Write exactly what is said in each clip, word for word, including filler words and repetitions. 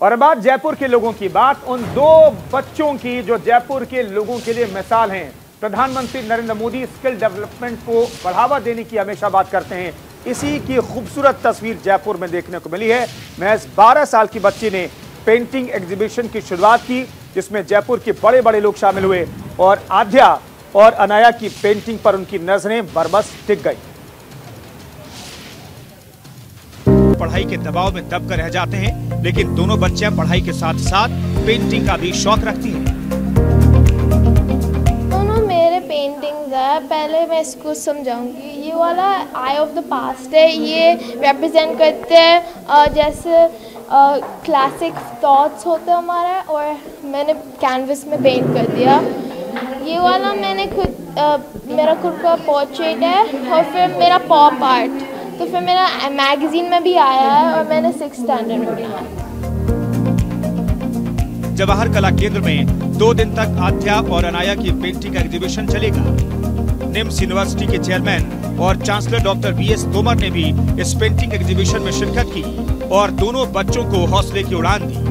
और अब बात जयपुर के लोगों की, बात उन दो बच्चों की जो जयपुर के लोगों के लिए मिसाल हैं। प्रधानमंत्री नरेंद्र मोदी स्किल डेवलपमेंट को बढ़ावा देने की हमेशा बात करते हैं। इसी की खूबसूरत तस्वीर जयपुर में देखने को मिली है। महज बारह साल की बच्ची ने पेंटिंग एग्जीबिशन की शुरुआत की, जिसमें जयपुर के बड़े बड़े लोग शामिल हुए और आध्या और अनाया की पेंटिंग पर उनकी नजरें बरबस टिक गई। पढ़ाई के दबाव में दबकर रह जाते हैं, लेकिन दोनों बच्चियां पढ़ाई के साथ साथ पेंटिंग का भी शौक रखती हैं। दोनों मेरे पेंटिंग्स है। पहले मैं इसको समझाऊंगी। ये वाला आई ऑफ द पास्ट है। ये रिप्रेजेंट करते हैं जैसे क्लासिक थॉट्स होते हैं हमारा, और मैंने कैनवस में पेंट कर दिया। ये वाला मैंने खुद आ, मेरा खुद का पोर्ट्रेट है, और फिर मेरा पॉप आर्ट, तो फिर मेरा मैगजीन में भी आया है और मैंने सिक्स स्टैंडर्ड में बनाया। जवाहर कला केंद्र में दो दिन तक आध्या और अनाया की पेंटिंग एग्जीबिशन चलेगा। निम्स यूनिवर्सिटी के चेयरमैन और chancellor doctor B S Tomar ने भी इस पेंटिंग एग्जीबिशन में शिरकत की और दोनों बच्चों को हौसले की उड़ान दी।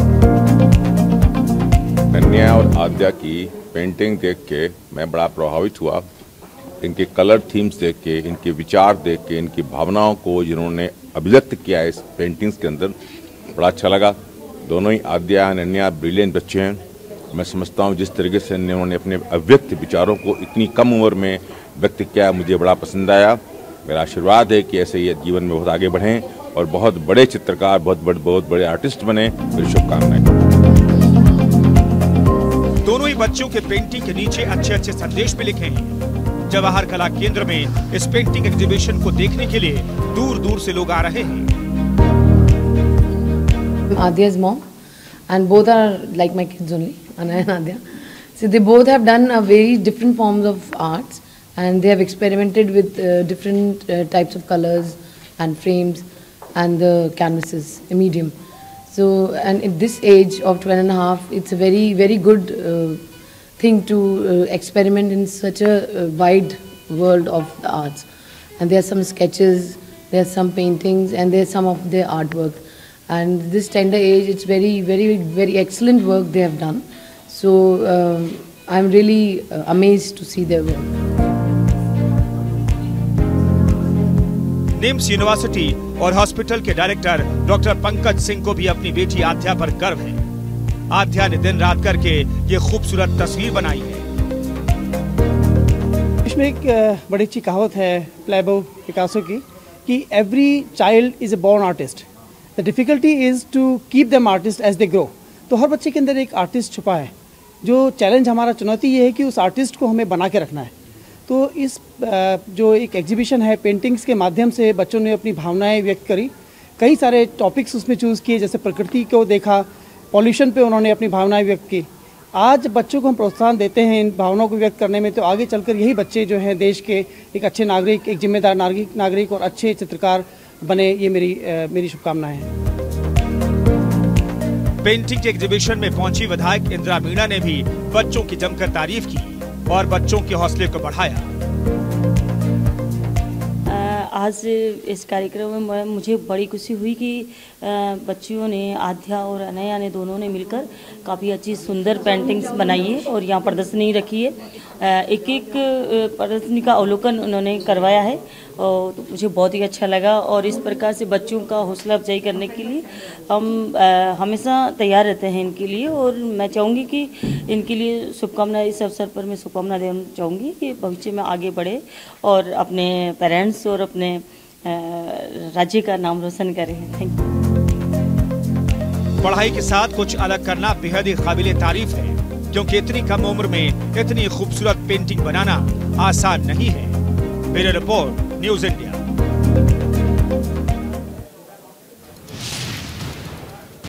अनाया और आध्या की पेंटिंग देख के मैं बड़ा प्रभावित हुआ। इनके कलर थीम्स देख के, इनके विचार देख के, इनकी भावनाओं को जिन्होंने अभिव्यक्त किया है इस पेंटिंग्स के अंदर, बड़ा अच्छा लगा। दोनों ही आध्या और अनाया ब्रिलियंट बच्चे हैं। मैं समझता हूँ जिस तरीके से इन्होंने अपने अभिव्यक्त विचारों को इतनी कम उम्र में व्यक्त किया, मुझे बड़ा पसंद आया। मेरा आशीर्वाद है कि ऐसे ये जीवन में बहुत आगे बढ़ें और बहुत बड़े चित्रकार, बहुत बड़े बहुत बड़े आर्टिस्ट बने। मेरी शुभकामनाएं। दोनों ही बच्चों के पेंटिंग के नीचे अच्छे अच्छे संदेश भी लिखे हैं। जवाहर कला केंद्र में इस पेंटिंग एग्जीबिशन को देखने के लिए दूर दूर से लोग आ रहे हैं। Adya's mom, and both are like my kids only, Anaya and Adya. So they both have done a very different forms of arts, and they have experimented with uh, different uh, types of colors and frames and the canvases, a medium. So, and at this age of twelve and a half, it's a very, very good uh, thing to uh, experiment in such a uh, wide world of the arts. And there are some sketches, there are some paintings, and there are some of their artwork. And this tender age, it's very, very, very excellent work they have done. So um, I'm really uh, amazed to see their work. NIMS university और hospital के director doctor Pankaj Singh को भी अपनी बेटी आध्या पर गर्व है। आध्या ने दिन रात करके ये खूबसूरत तस्वीर बनाई है। इसमें एक बड़ी अच्छी कहावत है प्लेबो पिकासो की कि every child is a born artist, the difficulty is to keep them artist as they grow. तो हर बच्चे के अंदर एक आर्टिस्ट छुपा है। जो चैलेंज हमारा, चुनौती ये है कि उस आर्टिस्ट को हमें बना के रखना है। तो इस जो एक एग्जीबिशन है, पेंटिंग्स के माध्यम से बच्चों ने अपनी भावनाएं व्यक्त करी। कई सारे टॉपिक्स उसमें चूज़ किए, जैसे प्रकृति को देखा, पॉल्यूशन पे उन्होंने अपनी भावनाएं व्यक्त की। आज बच्चों को हम प्रोत्साहन देते हैं इन भावनाओं को व्यक्त करने में, तो आगे चलकर यही बच्चे जो हैं देश के एक अच्छे नागरिक, एक जिम्मेदार नागरिक नागरिक और अच्छे चित्रकार बने। ये मेरी आ, मेरी शुभकामनाएं हैं। पेंटिंग एग्जीबिशन में पहुंची विधायक इंदिरा मीणा ने भी बच्चों की जमकर तारीफ की और बच्चों के हौसले को बढ़ाया। आज इस कार्यक्रम में मुझे बड़ी खुशी हुई कि बच्चियों ने, आध्या और अनाया ने, दोनों ने मिलकर काफ़ी अच्छी सुंदर पेंटिंग्स बनाई है और यहाँ प्रदर्शनी रखी है। एक एक प्रदर्शनी का अवलोकन उन्होंने करवाया है और तो मुझे बहुत ही अच्छा लगा। और इस प्रकार से बच्चों का हौसला अफजाई करने के लिए हम आ, हमेशा तैयार रहते हैं इनके लिए। और मैं चाहूँगी कि इनके लिए शुभकामनाएं, इस अवसर पर मैं शुभकामना देना चाहूँगी कि भविष्य में आगे बढ़े और अपने पेरेंट्स और अपने राज्य का नाम रोशन करें। Thank you. पढ़ाई के साथ कुछ अलग करना बेहद ही काबिले तारीफ है, क्योंकि इतनी कम उम्र में इतनी खूबसूरत पेंटिंग बनाना आसान नहीं है। Bureau report, news India.